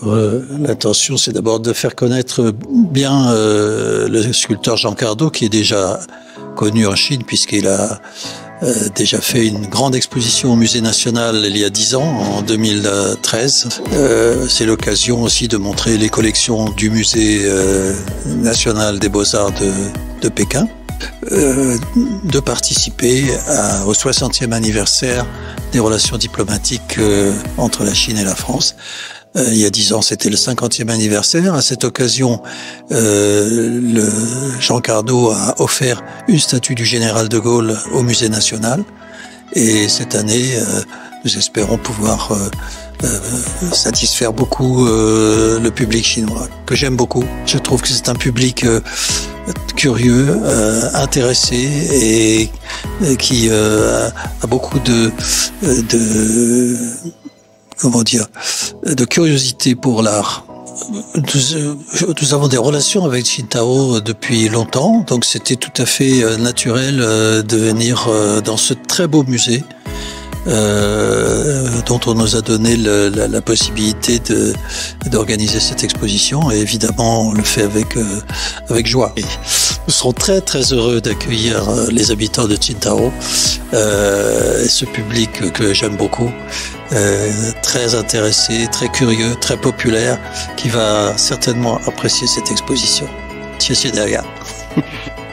L'intention, c'est d'abord de faire connaître bien le sculpteur Jean Cardot, qui est déjà connu en Chine, puisqu'il a déjà fait une grande exposition au Musée national il y a 10 ans, en 2013. C'est l'occasion aussi de montrer les collections du Musée national des beaux-arts de Pékin, de participer au 60e anniversaire des relations diplomatiques entre la Chine et la France. Il y a 10 ans, c'était le 50e anniversaire. À cette occasion, Jean Cardot a offert une statue du général de Gaulle au Musée national. Et cette année, nous espérons pouvoir satisfaire beaucoup le public chinois, que j'aime beaucoup. Je trouve que c'est un public curieux, intéressé et qui a beaucoup de curiosité pour l'art. Nous avons des relations avec Qingdao depuis longtemps, donc c'était tout à fait naturel de venir dans ce très beau musée dont on nous a donné la possibilité d'organiser cette exposition, et évidemment on le fait avec joie. Et nous serons très très heureux d'accueillir les habitants de Qingdao, et ce public que j'aime beaucoup, très intéressé, très curieux, très populaire, qui va certainement apprécier cette exposition. 谢谢大家。